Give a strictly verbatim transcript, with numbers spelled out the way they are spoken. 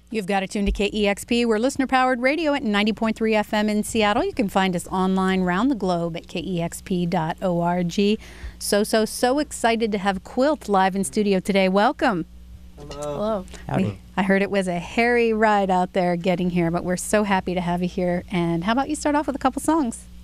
You've got it tuned to K E X P. We're listener-powered radio at ninety point three F M in Seattle. You can find us online round the globe at K E X P dot org. So, so, so excited to have Quilt live in studio today. Welcome. Hello. Hello. We, I heard it was a hairy ride out there getting here, but we're so happy to have you here. And how about you start off with a couple songs?